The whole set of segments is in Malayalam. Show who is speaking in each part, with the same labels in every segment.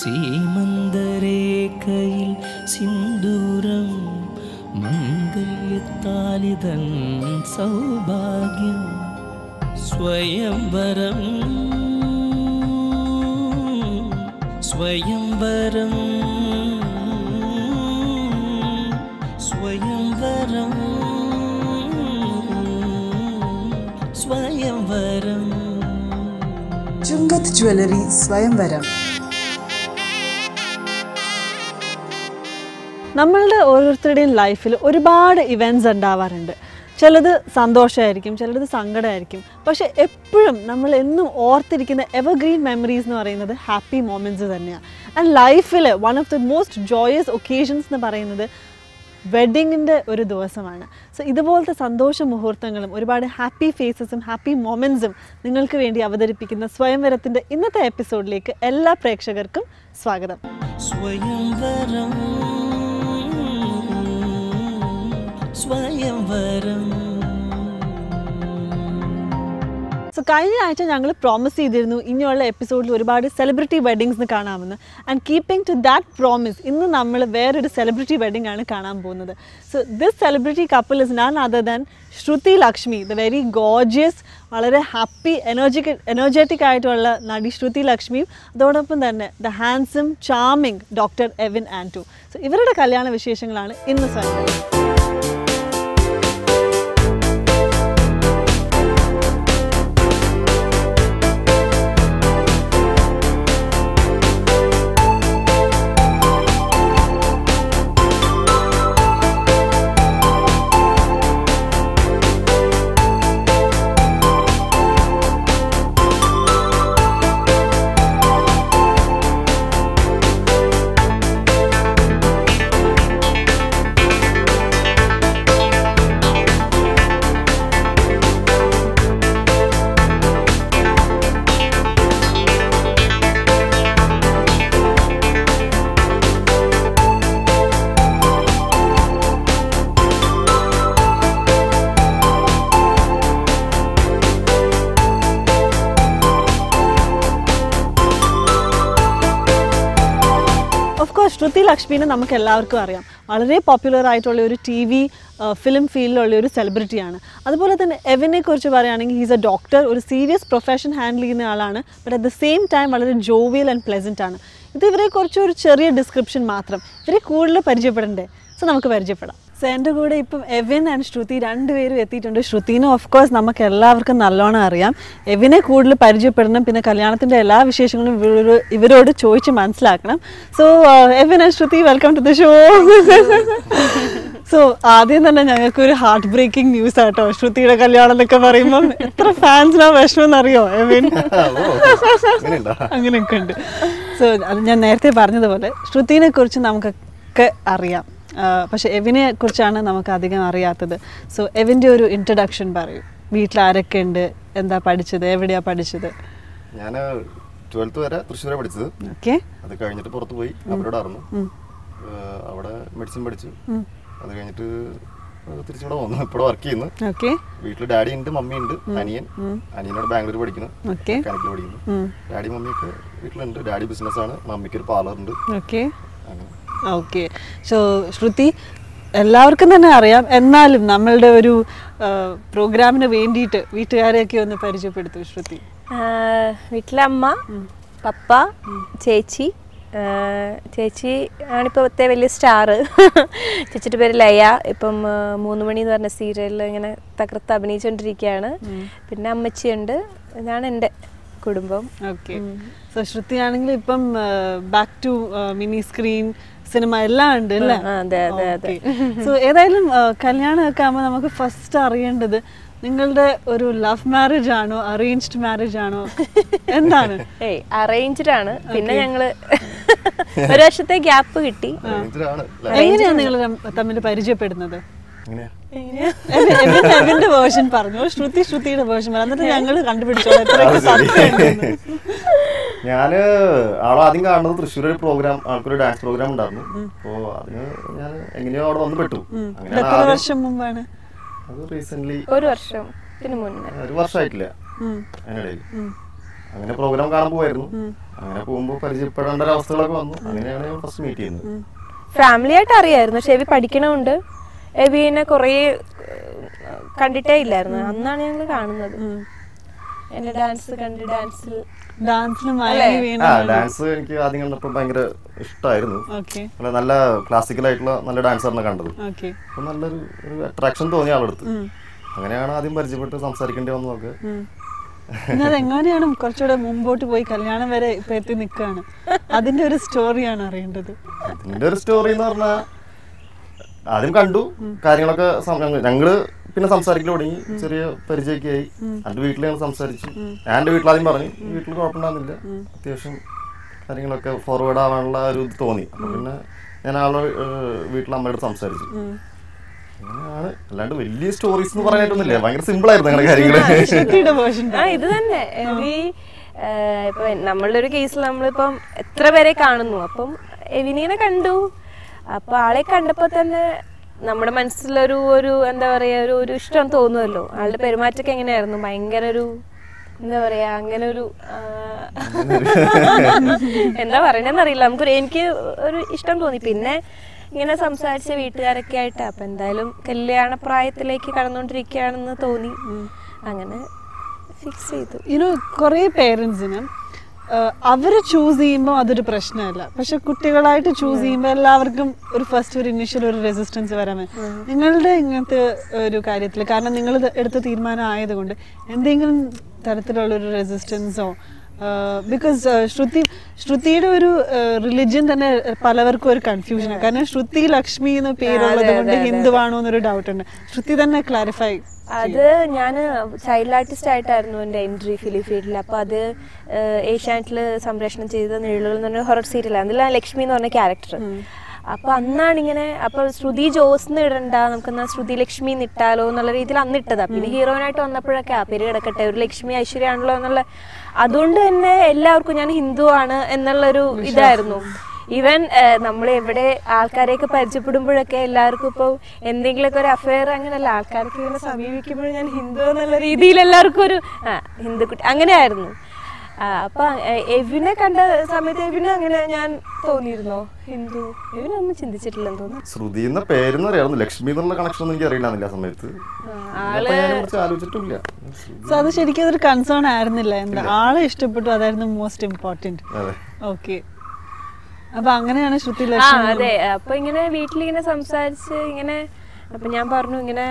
Speaker 1: സീമന്തരേഖയിൽ സിന്ദൂരം മംഗല്യത്താലിതൻ സൗഭാഗ്യം സ്വയംവരം സ്വയംവരം സ്വയംവരം സ്വയംവരം
Speaker 2: ചുങ്കത്ത് ജ്വല്ലറി സ്വയംവരം.
Speaker 3: നമ്മളുടെ ഓരോരുത്തരുടെയും ലൈഫിൽ ഒരുപാട് ഇവൻറ്റ്സ് ഉണ്ടാവാറുണ്ട്. ചിലത് സന്തോഷമായിരിക്കും, ചിലത് സങ്കടമായിരിക്കും. പക്ഷേ എപ്പോഴും നമ്മൾ എന്നും ഓർത്തിരിക്കുന്ന എവർഗ്രീൻ മെമ്മറീസ് എന്ന് പറയുന്നത് ഹാപ്പി മൊമെൻറ്റ്സ് തന്നെയാണ്. ആൻഡ് ലൈഫിൽ one of the most joyous occasions എന്ന് പറയുന്നത് വെഡ്ഡിങ്ങിൻ്റെ ഒരു ദിവസമാണ്. സോ ഇതുപോലത്തെ സന്തോഷ മുഹൂർത്തങ്ങളും ഒരുപാട് ഹാപ്പി ഫേസസും ഹാപ്പി മൊമെൻറ്റ്സും നിങ്ങൾക്ക് വേണ്ടി അവതരിപ്പിക്കുന്ന സ്വയംവരത്തിൻ്റെ ഇന്നത്തെ എപ്പിസോഡിലേക്ക് എല്ലാ പ്രേക്ഷകർക്കും സ്വാഗതം.
Speaker 1: സ്വയംവരം സ്വയംവരം.
Speaker 3: സോ കഴിഞ്ഞ ആഴ്ച ഞങ്ങൾ പ്രോമിസ് ചെയ്തിരുന്നു ഇനിയുള്ള എപ്പിസോഡിൽ ഒരുപാട് സെലിബ്രിറ്റി വെഡ്ഡിങ്സ് കാണാമെന്ന്. And keeping to that promise ഇന്ന് നമ്മൾ വേറൊരു സെലിബ്രിറ്റി വെഡ്ഡിംഗ് ആണ് കാണാൻ പോകുന്നത്. So this celebrity couple is none other than Shruti Lakshmi, the very gorgeous, വളരെ ഹാപ്പി എനർജറ്റിക് ആയിട്ടുള്ള നടി ശ്രുതി ലക്ഷ്മിയും അതോടൊപ്പം തന്നെ the handsome charming doctor Evin Antu. So ഇവരുടെ കല്യാണ വിശേഷങ്ങളാണ് ഇന്ന് സ്വയം. ശ്രുതി ലക്ഷ്മിനെ നമുക്ക് എല്ലാവർക്കും അറിയാം. വളരെ പോപ്പുലർ ആയിട്ടുള്ള ഒരു TV ഫിലിം ഫീൽഡിലുള്ള ഒരു സെലിബ്രിറ്റിയാണ്. അതുപോലെ തന്നെ എവിനെ കുറിച്ച് പറയുകയാണെങ്കിൽ ഹീസ് എ ഡോക്ടർ, ഒരു സീരിയസ് പ്രൊഫഷൻ ഹാൻഡിൽ ചെയ്യുന്ന ആളാണ്. But at the same time വളരെ ജോവിയൽ ആൻഡ് പ്ലെസൻറ്റ് ആണ്. ഇത് ഇവരെക്കുറിച്ച് ഒരു ചെറിയ ഡിസ്ക്രിപ്ഷൻ മാത്രം. ഇവരെ കൂടുതൽ പരിചയപ്പെടണ്ടേ? സോ നമുക്ക് പരിചയപ്പെടാം. സോ എൻ്റെ കൂടെ ഇപ്പം എവിൻ ആൻഡ് ശ്രുതി രണ്ടുപേരും എത്തിയിട്ടുണ്ട്. ശ്രുതിനെ ഓഫ് കോഴ്സ് നമുക്ക് എല്ലാവർക്കും നല്ലോണം അറിയാം. എവിനെ കൂടുതൽ പരിചയപ്പെടണം, പിന്നെ കല്യാണത്തിൻ്റെ എല്ലാ വിശേഷങ്ങളും ഇവരോട് ചോദിച്ച് മനസ്സിലാക്കണം. So Evin and Shruti, welcome to the show. So ആദ്യം തന്നെ ഞങ്ങൾക്കൊരു ഹാർട്ട് ബ്രേക്കിംഗ് ന്യൂസ് ആട്ടോ. ശ്രുതിയുടെ കല്യാണം എന്നൊക്കെ പറയുമ്പം എത്ര ഫാൻസിനാ വിഷമം എന്നറിയോ എവിൻ? അങ്ങനെയൊക്കെ ഉണ്ട്. സോ അത് ഞാൻ നേരത്തെ പറഞ്ഞതുപോലെ ശ്രുതിനെ കുറിച്ച് നമുക്കൊക്കെ അറിയാം, പക്ഷെ എവിനെ കുറിച്ചാണ് നമുക്ക് അധികം അറിയാത്തത്. സോ എവിൻ്റെ ഒരു ഇൻട്രഡക്ഷൻ പറയൂ. വീട്ടിൽ ആരൊക്കെ ഉണ്ട്, എന്താ പഠിച്ചത്, എവിടെയാ പഠിച്ചത്?
Speaker 4: ഞാൻ 12th വരെ തൃശ്ശൂരെ പഠിച്ചത്.
Speaker 3: ഓക്കെ.
Speaker 4: അത് കഴിഞ്ഞിട്ട് പുറത്ത് പോയി അബ്രോഡായിരുന്നു. അവിടെ മെഡിസിൻ പഠിച്ചു. അത് കഴിഞ്ഞിട്ട് തിരിച്ചിവിടെ വന്നു. ഇപ്പോൾ വർക്ക് ചെയ്യുന്നു.
Speaker 3: ഓക്കെ.
Speaker 4: വീട്ടിൽ ഡാഡി ഉണ്ട്, മമ്മി ഉണ്ട്, അനിയനോട് ബാംഗ്ലൂർ പഠിക്കുന്നു, മെക്കാനിക്കൽ പഠിക്കുന്നു. ഡാഡി മമ്മിയൊക്കെ വീട്ടിലുണ്ട്. ഡാഡി ബിസിനസ്സാണ്, മമ്മിക്ക് ഒരു പാർലർ ഉണ്ട്.
Speaker 3: ഓക്കെ. ഓക്കെ. സോ ശ്രുതി, എല്ലാവർക്കും തന്നെ അറിയാം, എന്നാലും നമ്മളുടെ ഒരു പ്രോഗ്രാമിന് വേണ്ടിയിട്ട് വീട്ടുകാരെയൊക്കെ ഒന്ന് പരിചയപ്പെടുത്തു ശ്രുതി.
Speaker 5: വീട്ടിലെ അമ്മ, പപ്പ, ചേച്ചി. ചേച്ചി ആണിപ്പോഴത്തെ വലിയ സ്റ്റാർ. ചേച്ചിയുടെ പേര് ലയ. ഇപ്പം 3 മണി എന്ന് പറഞ്ഞ സീരിയലിൽ ഇങ്ങനെ തകർത്ത് അഭിനയിച്ചുകൊണ്ടിരിക്കുകയാണ്. പിന്നെ അമ്മച്ചിയുണ്ട്. ഇതാണ് എൻ്റെ കുടുംബം.
Speaker 3: ഓക്കെ. സോ ശ്രുതി ആണെങ്കിൽ ഇപ്പം back to mini screen cinema എല്ലാം ഉണ്ട് അല്ലേ?
Speaker 5: അതെ അതെ അതെ.
Speaker 3: സോ ഏതായാലും കല്യാണമൊക്കെ ആകുമ്പോൾ നമുക്ക് ഫസ്റ്റ് അറിയേണ്ടത് നിങ്ങളുടെ ഒരു ലവ് മാരേജ് ആണോ അറേഞ്ച്ഡ് മാരേജ് ആണോ, എന്താണ്?
Speaker 5: അറേഞ്ച്ഡ് ആണ്. പിന്നെ ഞങ്ങള് ഒരു വർഷത്തെ ഗ്യാപ്പ് കിട്ടി.
Speaker 3: എങ്ങനെയാണ് നിങ്ങൾ തമ്മിൽ പരിചയപ്പെടുന്നത്? എവിന്റെ വേർഷൻ പറഞ്ഞു, ശ്രുതിയുടെ വേർഷൻ പറഞ്ഞു, എന്നിട്ട് ഞങ്ങൾ കണ്ടുപിടിച്ചോളാം.
Speaker 4: ഞാന് ആളാദ്യം കാണുന്നത് തൃശ്ശൂർ ഒരു പ്രോഗ്രാം, ആൾക്കൊരു ഡാൻസ് പ്രോഗ്രാം ഉണ്ടായിരുന്നു. അപ്പോ അതിന് ഞാൻ എങ്ങനെയോ അവിടെ വന്ന് പെട്ടു.
Speaker 3: എത്ര വർഷം മുമ്പാണ്
Speaker 4: അത്? റീസെന്റ്
Speaker 5: ഒരു വർഷമായിട്ടില്ല.
Speaker 4: അതിനിടയിൽ അങ്ങനെ പ്രോഗ്രാം കാണാൻ പോവായിരുന്നു. അങ്ങനെ പോകുമ്പോൾ പരിചയപ്പെടേണ്ട ഒരു അവസ്ഥകളൊക്കെ വന്നു. അങ്ങനെയാണ് ഞാൻ ഫസ്റ്റ് മീറ്റ് ചെയ്യുന്നത്.
Speaker 5: ഫാമിലി ആയിട്ട് അറിയായിരുന്നു, പക്ഷെ എവി പഠിക്കണമുണ്ട്. എവിനെ കുറേ കണ്ടിട്ടേ ഇല്ലായിരുന്നു. അന്നാണ് ഞങ്ങൾ കാണുന്നത്. എന്റെ ഡാൻസ് കണ്ട് ഡാൻസ്
Speaker 4: എനിക്ക് ആദ്യം കണ്ടപ്പോൾ ഭയങ്കര ഇഷ്ടമായിരുന്നു. നല്ല ക്ലാസിക്കൽ ആയിട്ടുള്ള നല്ല ഡാൻസറിനെ കണ്ടത്. അപ്പൊ നല്ലൊരു അട്രാക്ഷൻ തോന്നിയ ആളെടുത്ത്. അങ്ങനെയാണ് ആദ്യം പരിചയപ്പെട്ട് സംസാരിക്കേണ്ടി വന്നു. നോക്ക്
Speaker 3: എങ്ങനെയാണ് കുറച്ചുകൂടെ മുമ്പോട്ട് പോയി കല്യാണം വരെ ഇപ്പൊ എത്തി നിൽക്കുകയാണ്, അതിന്റെ ഒരു സ്റ്റോറിയാണ് അറിയേണ്ടത്.
Speaker 4: അതിന്റെ ഒരു സ്റ്റോറി എന്ന് പറഞ്ഞാൽ ആദ്യം കണ്ടു കാര്യങ്ങളൊക്കെ ഞങ്ങള് പിന്നെ സംസാരിക്കൽ തുടങ്ങി, ചെറിയ പരിചയമൊക്കെ ആയി. എൻ്റെ വീട്ടിൽ ഞങ്ങൾ സംസാരിച്ചു. ഞാൻ എൻ്റെ വീട്ടിലാദ്യം പറഞ്ഞു, വീട്ടിൽ കുഴപ്പമുണ്ടാകുന്നില്ല, അത്യാവശ്യം കാര്യങ്ങളൊക്കെ ഫോർവേഡ് ആവാനുള്ള ഒരു ഇത് തോന്നി. അപ്പൊ പിന്നെ ഞാൻ ആളെ വീട്ടിലമ്മയോട് സംസാരിച്ചു. അങ്ങനെയാണ്. അല്ലാണ്ട് വലിയ സ്റ്റോറീസ് എന്ന് പറയാനായിട്ടൊന്നുമില്ല, ഭയങ്കര സിമ്പിൾ ആയിരുന്നു അങ്ങനെ കാര്യങ്ങള്.
Speaker 5: ഇത് തന്നെ ഇപ്പൊ നമ്മളുടെ ഒരു കേസിൽ നമ്മളിപ്പം എത്ര പേരെ കാണുന്നു, അപ്പം എവിനെ കണ്ടു. അപ്പൊ ആളെ കണ്ടപ്പോ തന്നെ നമ്മുടെ മനസ്സിലൊരു ഒരു എന്താ പറയാ ഒരു ഇഷ്ടം തോന്നുമല്ലോ. ആളുടെ പെരുമാറ്റമൊക്കെ എങ്ങനെയായിരുന്നു, ഭയങ്കര ഒരു എന്താ പറയാ അങ്ങനെ ഒരു എന്താ പറയണെന്നറിയില്ല, എനിക്ക് ഒരു ഇഷ്ടം തോന്നി. പിന്നെ ഇങ്ങനെ സംസാരിച്ച വീട്ടുകാരൊക്കെ ആയിട്ട് അപ്പൊ എന്തായാലും കല്യാണ പ്രായത്തിലേക്ക് കടന്നുകൊണ്ടിരിക്കുകയാണെന്ന് തോന്നി. അങ്ങനെ ഫിക്സ് ചെയ്തു.
Speaker 3: കുറേ പേരൻസിന് അവര് ചൂസ് ചെയ്യുമ്പോൾ അതൊരു പ്രശ്നമല്ല, പക്ഷെ കുട്ടികളായിട്ട് ചൂസ് ചെയ്യുമ്പോൾ എല്ലാവർക്കും ഒരു ഫസ്റ്റ് ഒരു ഇനിഷ്യൽ ഒരു റെസിസ്റ്റൻസ് വരാൻ നിങ്ങളുടെ ഇങ്ങനത്തെ ഒരു കാര്യത്തിൽ, കാരണം നിങ്ങൾ എടുത്ത തീരുമാനം ആയതുകൊണ്ട് എന്തെങ്കിലും തരത്തിലുള്ള ഒരു റെസിസ്റ്റൻസോ? ബിക്കോസ് ശ്രുതിയുടെ ഒരു റിലിജ്യൻ തന്നെ പലവർക്കും ഒരു കൺഫ്യൂഷനാണ്. കാരണം ശ്രുതി ലക്ഷ്മി എന്ന പേരുള്ളത് കൊണ്ട് ഹിന്ദുവാണോ എന്നൊരു ഡൗട്ട് ഉണ്ട്. ശ്രുതി തന്നെ ക്ലാരിഫൈ.
Speaker 5: അത് ഞാൻ ചൈൽഡ് ആർട്ടിസ്റ്റ് ആയിട്ടായിരുന്നു എൻ്റെ എൻട്രി ഫിലിം ഫീൽഡിൽ. അപ്പോൾ അത് ഏഷ്യാനെറ്റിൽ സംപ്രേഷണം ചെയ്ത നിഴലുകൾ എന്ന് പറഞ്ഞ ഹൊറർ സീരിയലാണ്. അതിൽ ലക്ഷ്മി എന്ന് പറഞ്ഞ ക്യാരക്ടർ. അപ്പോൾ അന്നാണ് ഇങ്ങനെ, അപ്പോൾ ശ്രുതി ജോസ് ഇടണ്ട, നമുക്കെന്നാൽ ശ്രുതി ലക്ഷ്മി ഇട്ടാലോ എന്നുള്ള രീതിയിൽ അന്ന് ഇട്ടതാണ്. പിന്നെ ഹീറോയിനായിട്ട് വന്നപ്പോഴൊക്കെ ആ പേര് കിടക്കട്ടെ, ഒരു ലക്ഷ്മി ഐശ്വര്യാണല്ലോ എന്നുള്ള, അതുകൊണ്ട് തന്നെ എല്ലാവർക്കും ഞാൻ ഹിന്ദു ആണ് എന്നുള്ളൊരു ഇതായിരുന്നു. ഈവൻ നമ്മൾ എവിടെ ആൾക്കാരെയൊക്കെ പരിചയപ്പെടുമ്പോഴൊക്കെ എല്ലാവർക്കും ഇപ്പോൾ എന്തെങ്കിലുമൊക്കെ ഒരു അഫെയർ അങ്ങനെയല്ല, ആൾക്കാർക്ക് ഇങ്ങനെ സമീപിക്കുമ്പോൾ ഞാൻ ഹിന്ദു എന്നുള്ള രീതിയിൽ എല്ലാവർക്കും ഒരു ഹിന്ദുക്കുട്ടി അങ്ങനെയായിരുന്നു. അപ്പൊ എവിനെ കണ്ട സമയത്ത് എവിനെ അങ്ങനെ ഞാൻ തോന്നിയിരുന്നോ ഹിന്ദു? എവിനൊന്നും ചിന്തിച്ചിട്ടില്ലെന്ന് തോന്നുന്നു.
Speaker 4: ശ്രുതി എന്ന പേരെന്ന് അറിയാവുന്നു, ലക്ഷ്മി എന്നുള്ള കണക്ഷൻ ഒന്നും എനിക്ക് അറിയില്ല സമയത്ത്. ആലോചിച്ചിട്ടില്ല.
Speaker 3: അത് ശരിക്കും അതൊരു കൺസേൺ ആയിരുന്നില്ല, എന്താ ആളെ ഇഷ്ടപ്പെട്ടു, അതായിരുന്നു മോസ്റ്റ് ഇമ്പോർട്ടന്റ്. ഓക്കെ, അപ്പൊ അങ്ങനെയാണ് ശ്രുതി ലക്ഷ്മി.
Speaker 5: അതെ. അപ്പൊ ഇങ്ങനെ വീട്ടിലിങ്ങനെ സംസാരിച്ച് ഇങ്ങനെ, അപ്പൊ ഞാൻ പറഞ്ഞു ഇങ്ങനെ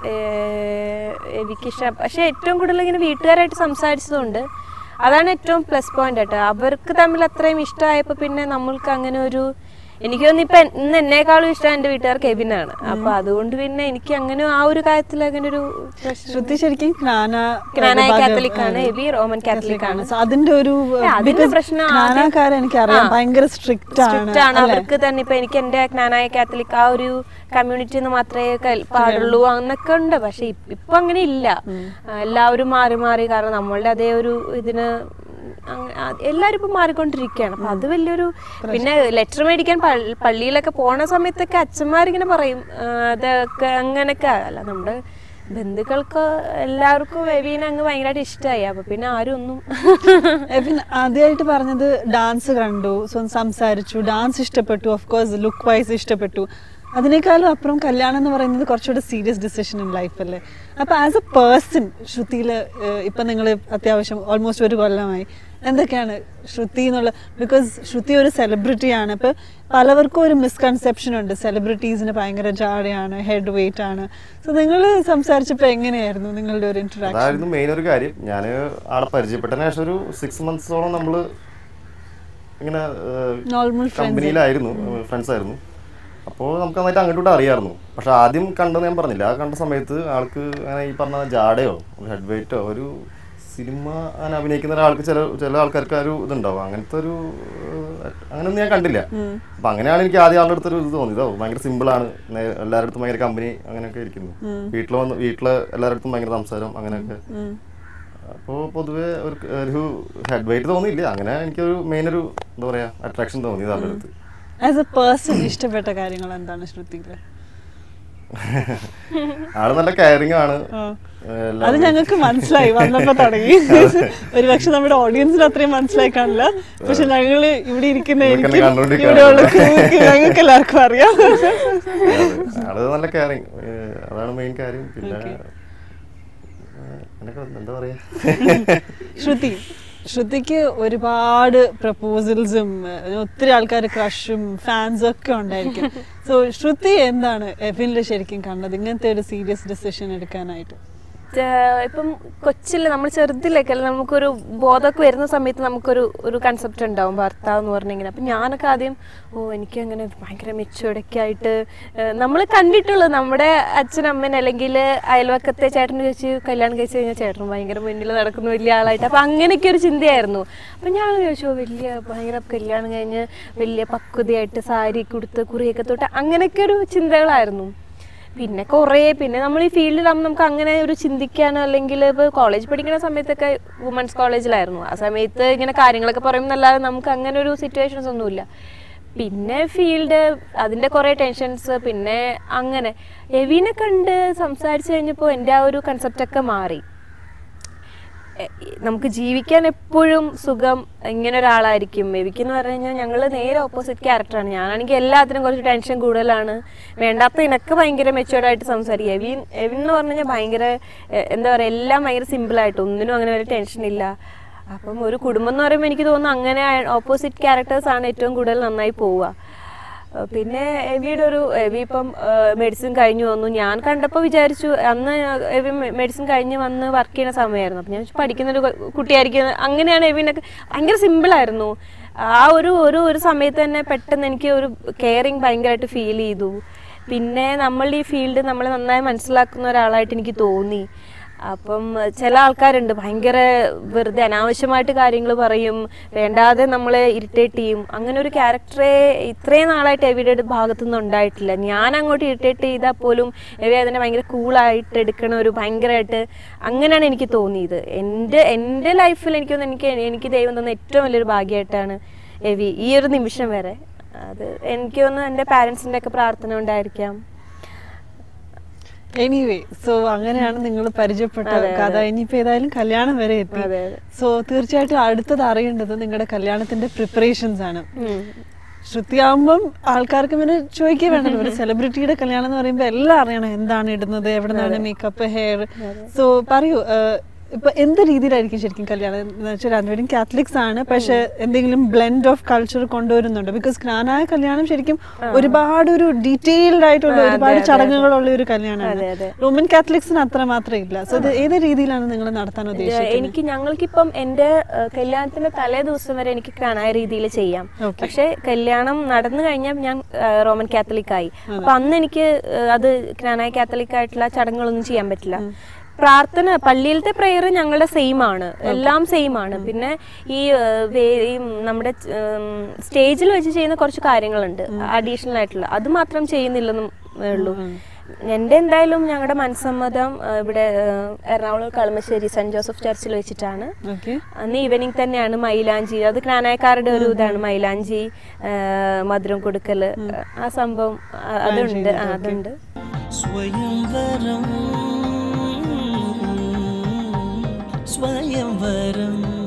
Speaker 5: എനിക്കിഷ്ടം, പക്ഷെ ഏറ്റവും കൂടുതൽ ഇങ്ങനെ വീട്ടുകാരായിട്ട് സംസാരിച്ചതുകൊണ്ട് അതാണ് ഏറ്റവും പ്ലസ് പോയിന്റ് ആയിട്ട്. അവർക്ക് തമ്മിൽ അത്രയും ഇഷ്ടമായപ്പോ പിന്നെ നമ്മൾക്ക് അങ്ങനെ ഒരു, എനിക്ക് തോന്നുന്നു ഇപ്പൊ ഇന്ന് എന്നെക്കാളും ഇഷ്ടം എന്റെ വീട്ടുകാർക്ക് എബിനാണ്. അപ്പൊ അതുകൊണ്ട് പിന്നെ എനിക്ക് അങ്ങനെ ആ ഒരു കാര്യത്തിൽ അങ്ങനെ ഒരു
Speaker 3: ശ്രുതി ശരിക്കും
Speaker 5: ജ്ഞാനായ കാത്തലിക് ആണ്, എബി റോമൻ കാത്തലിക് ആണ്.
Speaker 3: അതിന്റെ ഒരു
Speaker 5: പ്രശ്നം
Speaker 3: എനിക്കറിയാം, ഭയങ്കര സ്ട്രിക്റ്റ് ആണ്
Speaker 5: അവർക്ക് തന്നെ. ഇപ്പൊ എനിക്ക് എന്റെ ജ്ഞാനായ കാത്തലിക് ആ ഒരു കമ്മ്യൂണിറ്റിന്ന് മാത്രമേ പാടുള്ളൂ എന്നൊക്കെ ഉണ്ട്. പക്ഷെ ഇപ്പൊ അങ്ങനെ ഇല്ല, എല്ലാവരും മാറി മാറി. കാരണം നമ്മളുടെ അതേ ഒരു ഇതിന് എല്ലാരും ഇപ്പൊ മാറിക്കൊണ്ടിരിക്കുകയാണ്. അപ്പൊ അത് വലിയൊരു, പിന്നെ ലെറ്റർ മേടിക്കാൻ പള്ളിയിലൊക്കെ പോണ സമയത്തൊക്കെ അച്ഛന്മാരിങ്ങനെ പറയും അതൊക്കെ അങ്ങനൊക്കെ. അല്ല, നമ്മുടെ ബന്ധുക്കൾക്ക് എല്ലാവർക്കും എബീനെ അങ്ങ് ഭയങ്കരമായിട്ട് ഇഷ്ടമായി. അപ്പൊ പിന്നെ ആരും ഒന്നും
Speaker 3: ആദ്യമായിട്ട് പറഞ്ഞത് ഡാൻസ് കണ്ടു, സംസാരിച്ചു, ഡാൻസ് ഇഷ്ടപ്പെട്ടു, ഓഫ് കോഴ്സ് ലുക്ക് വൈസ് ഇഷ്ടപ്പെട്ടു. അതിനേക്കാളും അപ്പുറം കല്യാണം എന്ന് പറയുന്നത് കുറച്ചുകൂടെ സീരിയസ് ഡിസിഷൻ ഇൻ ലൈഫ് അല്ലേ. അപ്പൊ ആസ് എ പേഴ്സൺ ശ്രുതിയിൽ ഇപ്പൊ നിങ്ങൾ അത്യാവശ്യം ഓൾമോസ്റ്റ് ഒരു കൊല്ലമായി, എന്തൊക്കെയാണ് ശ്രുതി എന്നുള്ള, ബിക്കോസ് ശ്രുതി ഒരു സെലിബ്രിറ്റിയാണ്. ഇപ്പൊ പലവർക്കും ഒരു മിസ്കൺസെപ്ഷൻ ഉണ്ട്, സെലിബ്രിറ്റീസിന് ഭയങ്കര ജാടയാണ്, ഹെഡ് വെയിറ്റ് ആണ്. സോ നിങ്ങൾ സംസാരിച്ചപ്പോ എങ്ങനെയായിരുന്നു നിങ്ങളുടെ ഒരു ഇന്ററാക്ഷൻ?
Speaker 4: അതായിരുന്നു മെയിൻ ഒരു കാര്യം. ഞാൻ ആളെ പരിചയപ്പെട്ടതിന് ശേഷം ഒരു 6 monthsോളം നമ്മള് ഇങ്ങനെ കമ്പനിയിലായിരുന്നു, ഫ്രണ്ട്സ് ആയിരുന്നു. അപ്പോൾ നമുക്ക് നന്നായിട്ട് അങ്ങോട്ടും അറിയാമായിരുന്നു. പക്ഷെ ആദ്യം കണ്ടെന്ന് ഞാൻ പറഞ്ഞില്ല, ആ കണ്ട സമയത്ത് ആൾക്ക് അങ്ങനെ ഈ പറഞ്ഞ ജാടയോ ഹെഡ് വെയിറ്റോ ഒരു സിനിമ അങ്ങനെ അഭിനയിക്കുന്ന ഒരാൾക്ക് ചില ആൾക്കാർക്ക് ഒരു ഇതുണ്ടാവും, അങ്ങനത്തെ ഒരു അങ്ങനെയൊന്നും ഞാൻ കണ്ടില്ല. അപ്പൊ അങ്ങനെയാണ് എനിക്ക് ആദ്യം ആളുടെ അടുത്തൊരു ഇത് തോന്നിയതോ ഭയങ്കര സിമ്പിളാണ്, എല്ലാവരുടെ അടുത്തും ഭയങ്കര കമ്പനി അങ്ങനെയൊക്കെ ഇരിക്കുന്നു, വീട്ടില് എല്ലാവരുടെ അടുത്തും ഭയങ്കര സംസാരം അങ്ങനെയൊക്കെ. അപ്പോൾ പൊതുവെ ഒരു ഹെഡ് വെയിറ്റ് തോന്നിയില്ല. അങ്ങനെ എനിക്കൊരു മെയിൻ ഒരു എന്താ പറയാ അട്രാക്ഷൻ തോന്നിയത് ആളുടെ അടുത്ത്.
Speaker 3: ആസ് എ പേഴ്സൺ ഇഷ്ടപ്പെട്ട കാര്യങ്ങൾ എന്താണ് ശ്രുതിയിൽ?
Speaker 4: ആള് നല്ല കെയറിങ് ആണ്.
Speaker 3: അത് ഞങ്ങൾക്ക് മനസ്സിലായി വന്നപ്പോ തുടങ്ങി. ഒരുപക്ഷെ നമ്മുടെ ഓഡിയൻസിന് അത്രയും മനസ്സിലായി കാണില്ല, പക്ഷെ ഞങ്ങള് ഇവിടെ ഇരിക്കുന്ന ഞങ്ങൾക്ക് എല്ലാവർക്കും അറിയാം.
Speaker 4: ആള് നല്ല കെയറിങ്, അതാണ് മെയിൻ കാര്യം. പിന്നെ എന്താ പറയാ,
Speaker 3: ശ്രുതിക്ക് ഒരുപാട് പ്രപ്പോസൽസും ഒത്തിരി ആൾക്കാർ ക്രഷും ഫാൻസും ഒക്കെ ഉണ്ടായിരിക്കും. സോ ശ്രുതി എന്താണ് എവിനിൽ ശരിക്കും കണ്ടത് ഇങ്ങനത്തെ ഒരു സീരിയസ് ഡിസിഷൻ എടുക്കാനായിട്ട്?
Speaker 5: ഇപ്പം കൊച്ചിൽ നമ്മൾ ചെറുതിലൊക്കെ അല്ല നമുക്കൊരു ബോധമൊക്കെ വരുന്ന സമയത്ത് നമുക്കൊരു കൺസെപ്റ്റ് ഉണ്ടാവും ഭർത്താവ് എന്ന് പറഞ്ഞിങ്ങനെ. അപ്പം ഞാനൊക്കെ ആദ്യം എനിക്കങ്ങനെ ഭയങ്കര മെച്ചുവൊക്കെ ആയിട്ട് നമ്മൾ കണ്ടിട്ടുള്ളത് നമ്മുടെ അച്ഛനമ്മൻ അല്ലെങ്കിൽ അയൽവക്കത്തെ ചേട്ടന് ചോദിച്ച് കല്യാണം കഴിച്ച് കഴിഞ്ഞാൽ ചേട്ടൻ ഭയങ്കര മുന്നിൽ നടക്കുന്ന വലിയ ആളായിട്ട്, അപ്പം അങ്ങനെയൊക്കെ ഒരു ചിന്തയായിരുന്നു. അപ്പം ഞാൻ ചോദിച്ചു ഭയങ്കര കല്യാണം കഴിഞ്ഞ് വലിയ പക്വതയായിട്ട് സാരി കൊടുത്ത് കുറിയൊക്കെ തൊട്ട് അങ്ങനെയൊക്കെ ഒരു ചിന്തകളായിരുന്നു. പിന്നെ നമ്മൾ ഈ ഫീൽഡിലാകുമ്പോൾ നമുക്ക് അങ്ങനെ ഒരു ചിന്തിക്കാനോ, അല്ലെങ്കിൽ ഇപ്പോൾ കോളേജ് പഠിക്കുന്ന സമയത്തൊക്കെ വുമൻസ് കോളേജിലായിരുന്നു, ആ സമയത്ത് ഇങ്ങനെ കാര്യങ്ങളൊക്കെ പറയുന്നല്ലാതെ നമുക്ക് അങ്ങനെ ഒരു സിറ്റുവേഷൻസ് ഒന്നുമില്ല. പിന്നെ ഫീൽഡ് അതിൻ്റെ കുറേ ടെൻഷൻസ്, പിന്നെ അങ്ങനെ എവിനെ കണ്ട് സംസാരിച്ച് കഴിഞ്ഞപ്പോൾ എൻ്റെ ആ ഒരു കൺസെപ്റ്റൊക്കെ മാറി. നമുക്ക് ജീവിക്കാൻ എപ്പോഴും സുഖം ഇങ്ങനെ ഒരാളായിരിക്കും. എവിക്കെന്ന് പറഞ്ഞു കഴിഞ്ഞാൽ ഞങ്ങൾ നേരെ ഓപ്പോസിറ്റ് ക്യാരക്ടറാണ്. ഞാനാണെങ്കിൽ എല്ലാത്തിനും കുറച്ച് ടെൻഷൻ കൂടുതലാണ്, വേണ്ടാത്തതിനൊക്കെ ഭയങ്കര മെച്ചുവേർഡായിട്ട് സംസാരിക്കും. എവിൻ എന്ന് പറഞ്ഞു കഴിഞ്ഞാൽ ഭയങ്കര എന്താ പറയുക, എല്ലാം ഭയങ്കര സിമ്പിളായിട്ട്, ഒന്നിനും അങ്ങനെ ഒരു ടെൻഷനില്ല. അപ്പം ഒരു കുടുംബം എന്ന് പറയുമ്പോൾ എനിക്ക് തോന്നുന്നു അങ്ങനെ ഓപ്പോസിറ്റ് ക്യാരക്ടേഴ്സാണ് ഏറ്റവും കൂടുതൽ നന്നായി പോവുക. പിന്നെ എവി ഇപ്പം മെഡിസിൻ കഴിഞ്ഞു വന്നു. ഞാൻ കണ്ടപ്പോൾ വിചാരിച്ചു, അന്ന് എവി മെഡിസിൻ കഴിഞ്ഞ് വന്ന് വർക്ക് ചെയ്യുന്ന സമയമായിരുന്നു. അപ്പം ഞാൻ പഠിക്കുന്നൊരു കുട്ടിയായിരിക്കും. അങ്ങനെയാണ് എവിനൊക്കെ ഭയങ്കര സിമ്പിളായിരുന്നു. ആ ഒരു സമയത്ത് തന്നെ പെട്ടെന്ന് എനിക്ക് ഒരു കെയറിങ് ഭയങ്കരമായിട്ട് ഫീൽ ചെയ്തു. പിന്നെ നമ്മളുടെ ഈ ഫീൽഡ് നമ്മളെ നന്നായി മനസ്സിലാക്കുന്ന ഒരാളായിട്ട് എനിക്ക് തോന്നി. അപ്പം ചില ആൾക്കാരുണ്ട് ഭയങ്കര വെറുതെ അനാവശ്യമായിട്ട് കാര്യങ്ങൾ പറയും, വേണ്ടാതെ നമ്മളെ ഇറിറ്റേറ്റ് ചെയ്യും. അങ്ങനെ ഒരു ക്യാരക്ടറെ ഇത്രയും നാളായിട്ട് എവിയുടെ ഭാഗത്തു നിന്ന് ഉണ്ടായിട്ടില്ല. ഞാൻ അങ്ങോട്ട് ഇറിറ്റേറ്റ് ചെയ്താൽ പോലും എവി അതിനെ ഭയങ്കര കൂളായിട്ട് എടുക്കണ ഒരു ഭയങ്കരമായിട്ട് അങ്ങനെയാണ് എനിക്ക് തോന്നിയത്. എൻ്റെ ലൈഫിൽ എനിക്ക് ദൈവം തന്ന ഏറ്റവും വലിയൊരു ഭാഗ്യമായിട്ടാണ് എവി ഈ ഒരു നിമിഷം വരെ. അത് എനിക്ക് തോന്നുന്നു എൻ്റെ പാരൻസിൻ്റെ ഒക്കെ പ്രാർത്ഥന ഉണ്ടായിരിക്കാം.
Speaker 3: എനിവേ, സോ അങ്ങനെയാണ് നിങ്ങൾ പരിചയപ്പെട്ട കഥ. ഇനിയിപ്പോ ഏതായാലും കല്യാണം വരെ എത്തി. സോ തീർച്ചയായിട്ടും അടുത്തത് അറിയേണ്ടത് നിങ്ങളുടെ കല്യാണത്തിന്റെ പ്രിപ്പറേഷൻസ് ആണ്. ശ്രുതിയാകുമ്പം ആൾക്കാർക്ക് പിന്നെ ചോദിക്കുക വേണ്ടല്ലോ, ഒരു സെലിബ്രിറ്റിയുടെ കല്യാണം എന്ന് പറയുമ്പോൾ എല്ലാം അറിയണം, എന്താണ് ഇടുന്നത്, എവിടെ നിന്നാണ് മേക്കപ്പ്, ഹെയർ. സോ പറയൂ, ഇപ്പൊ എന്ത് രീതിയിലായിരിക്കും ശരിക്കും കല്യാണം എന്ന് വെച്ചാൽ രണ്ടുപേരും കാത്തലിക്സ് ആണ്, പക്ഷെ എന്തെങ്കിലും ബ്ലെൻഡ് ഓഫ് കൾച്ചർ കൊണ്ടുവരുന്നുണ്ട്? ബിക്കോസ് ക്നാനായ കല്യാണം ശരിക്കും ഒരുപാട് ഒരു ഡീറ്റെയിൽഡ് ആയിട്ടുള്ള ഒരുപാട് ചടങ്ങുകളുള്ള ഒരു കല്യാണമാണ്. റോമൻ കാത്തലിക്സിന് അത്ര മാത്രം ഇല്ല. സോ ഇത് ഏത് രീതിയിലാണ് നിങ്ങൾ നടത്താൻ ഉദ്ദേശിച്ചത്?
Speaker 5: ഞങ്ങൾക്കിപ്പം എന്റെ കല്യാണത്തിന്റെ തലേ ദിവസം വരെ എനിക്ക് ക്നാനായ രീതിയിൽ ചെയ്യാം. പക്ഷെ കല്യാണം നടന്നു കഴിഞ്ഞാൽ ഞാൻ റോമൻ കാത്തലിക് ആയി. അപ്പൊ അന്ന് എനിക്ക് അത് ക്നാനായ കാത്തലിക് ആയിട്ടുള്ള ചടങ്ങുകളൊന്നും ചെയ്യാൻ പറ്റില്ല. പ്രാർത്ഥന പള്ളിയിലത്തെ പ്രെയർ ഞങ്ങളുടെ സെയിം ആണ്, എല്ലാം സെയിം ആണ്. പിന്നെ ഈ നമ്മുടെ സ്റ്റേജിൽ വെച്ച് ചെയ്യുന്ന കുറച്ച് കാര്യങ്ങളുണ്ട് അഡീഷണൽ ആയിട്ടുള്ള, അത് മാത്രം ചെയ്യുന്നില്ലെന്നും ഉള്ളൂ. എൻ്റെ എന്തായാലും ഞങ്ങളുടെ മനസ്സമ്മതം ഇവിടെ എറണാകുളം കളമശ്ശേരി സെന്റ് ജോസഫ് ചർച്ചിൽ വെച്ചിട്ടാണ്. അന്ന് ഈവനിങ് തന്നെയാണ് മൈലാഞ്ചി, അത് ക്നാനായക്കാരുടെ ഒരു ഇതാണ്, മൈലാഞ്ചി മധുരം കൊടുക്കല്, ആ സംഭവം അതുണ്ട്.
Speaker 1: സ്വയംവരം